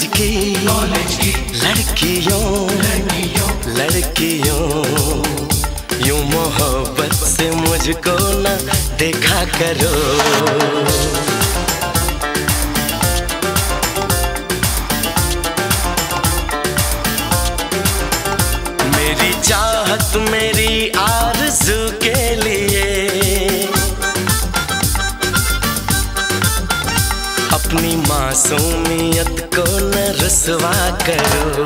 College की लड़कियों यूं मोहब्बत से मुझको न देखा करो। मेरी चाहत मेरी आरज़ू के लिए अपनी मासूमियत को न रुसवा करो।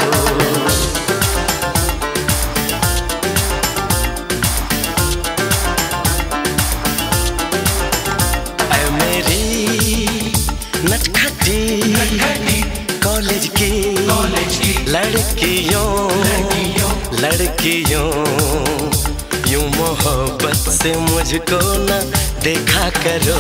ऐ मेरी नटखटी कॉलेज की लड़कियों यूं मोहब्बत से मुझको न देखा करो।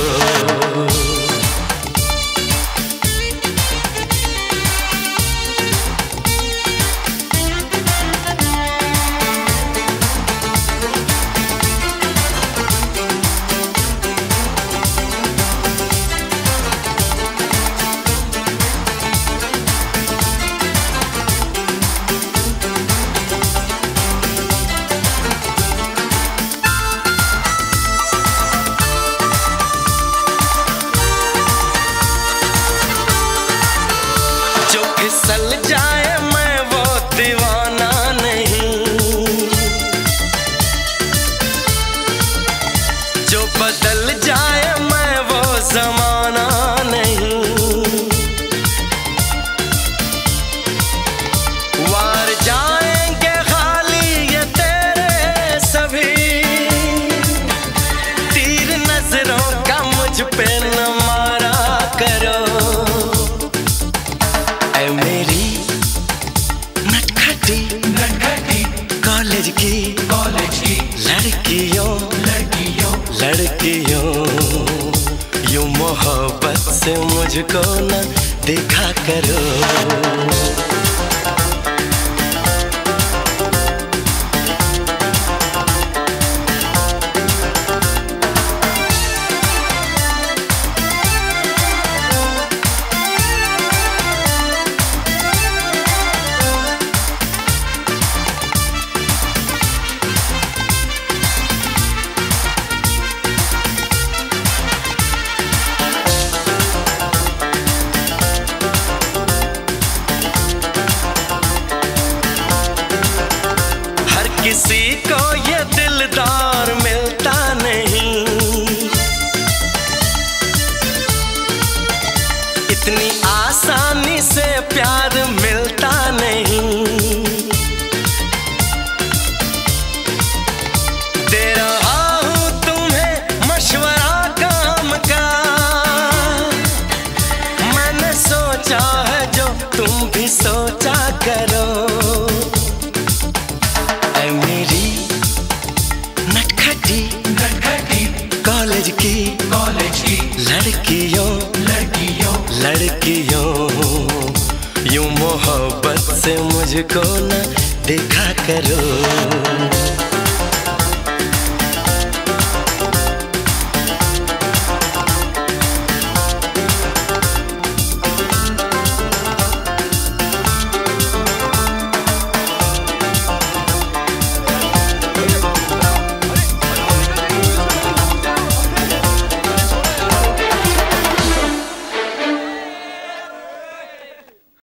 फिसल जाए मैं वो दीवाना नहीं, जो बदल जाए मैं वो जमाना नहीं। वार जाएंगे खाली ये तेरे सभी तीर नजरों का मुझ पे न मारा करो। मेरी नटखटी कॉलेज की लड़कियों यूं मोहब्बत से मुझको न देखा करो। किसी को ये दिलदार मिलता नहीं, इतनी आसानी से प्यार मिलता नहीं। दे रहा हूँ तुम्हें मशवरा काम का, मैंने सोचा है जो तुम भी सोचा करो। मेरी नटखटी कॉलेज की लड़कियों यूं मोहब्बत से मुझको न देखा करो।